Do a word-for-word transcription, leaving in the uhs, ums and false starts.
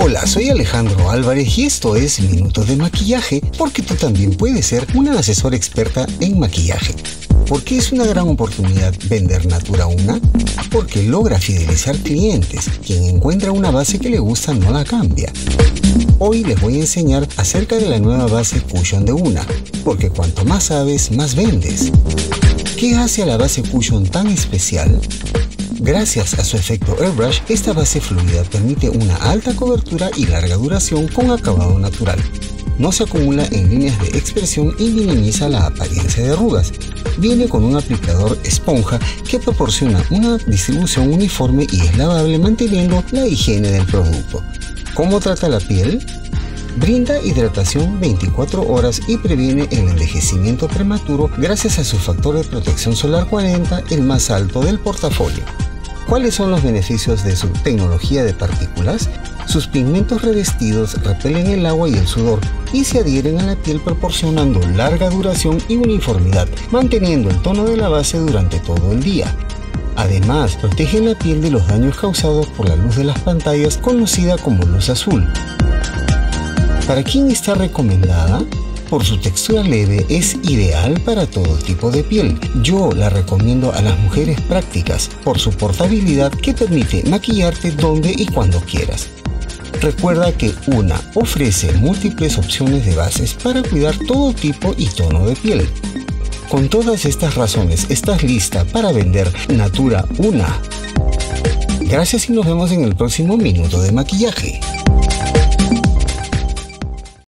Hola, soy Alejandro Álvarez y esto es Minutos de Maquillaje, porque tú también puedes ser una asesora experta en maquillaje. ¿Por qué es una gran oportunidad vender Natura Una? Porque logra fidelizar clientes. Quien encuentra una base que le gusta no la cambia. Hoy les voy a enseñar acerca de la nueva base Cushion de Una, porque cuanto más sabes, más vendes. ¿Qué hace a la base Cushion tan especial? Gracias a su efecto airbrush, esta base fluida permite una alta cobertura y larga duración con acabado natural. No se acumula en líneas de expresión y minimiza la apariencia de arrugas. Viene con un aplicador esponja que proporciona una distribución uniforme y es lavable manteniendo la higiene del producto. ¿Cómo trata la piel? Brinda hidratación veinticuatro horas y previene el envejecimiento prematuro gracias a su factor de protección solar cuarenta, el más alto del portafolio. ¿Cuáles son los beneficios de su tecnología de partículas? Sus pigmentos revestidos repelen el agua y el sudor y se adhieren a la piel proporcionando larga duración y uniformidad, manteniendo el tono de la base durante todo el día. Además, protegen la piel de los daños causados por la luz de las pantallas, conocida como luz azul. ¿Para quién está recomendada? Por su textura leve es ideal para todo tipo de piel. Yo la recomiendo a las mujeres prácticas por su portabilidad que permite maquillarte donde y cuando quieras. Recuerda que Una ofrece múltiples opciones de bases para cuidar todo tipo y tono de piel. Con todas estas razones, estás lista para vender Natura Una. Gracias y nos vemos en el próximo Minuto de Maquillaje.